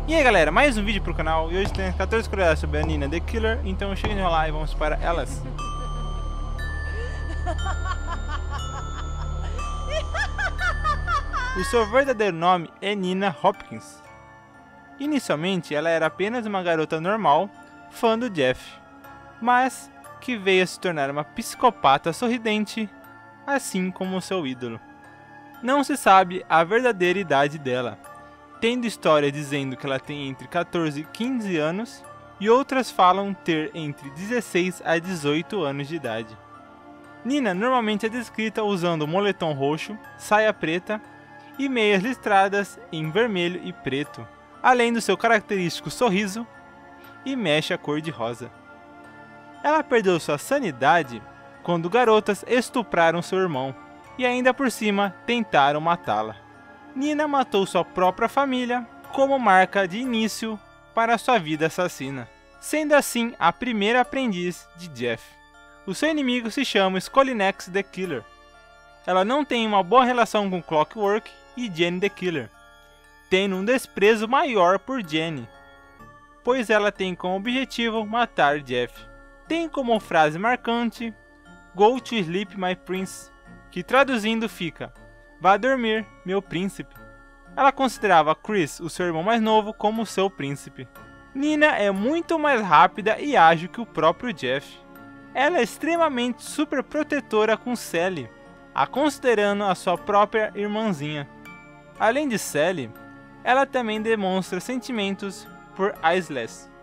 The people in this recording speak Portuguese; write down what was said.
E aí galera, mais um vídeo pro canal e hoje tem 14 curiosidades sobre a Nina The Killer, então chega de enrolar e vamos para elas. O seu verdadeiro nome é Nina Hopkins. Inicialmente ela era apenas uma garota normal, fã do Jeff, mas que veio a se tornar uma psicopata sorridente, assim como seu ídolo. Não se sabe a verdadeira idade dela, tendo história dizendo que ela tem entre 14 e 15 anos, e outras falam ter entre 16 a 18 anos de idade. Nina normalmente é descrita usando moletom roxo, saia preta e meias listradas em vermelho e preto, além do seu característico sorriso e mecha cor-de-rosa. Ela perdeu sua sanidade quando garotas estupraram seu irmão e ainda por cima tentaram matá-la. Nina matou sua própria família como marca de início para sua vida assassina, sendo assim a primeira aprendiz de Jeff. O seu inimigo se chama Scullynex The Killer. Ela não tem uma boa relação com Clockwork e Jenny The Killer, tendo um desprezo maior por Jenny, pois ela tem como objetivo matar Jeff. Tem como frase marcante "Go to sleep, my prince", que traduzindo fica "Vá dormir, meu príncipe". Ela considerava Chris, o seu irmão mais novo, como seu príncipe. Nina é muito mais rápida e ágil que o próprio Jeff. Ela é extremamente super protetora com Sally, a considerando a sua própria irmãzinha. Além de Sally, ela também demonstra sentimentos por Aisless.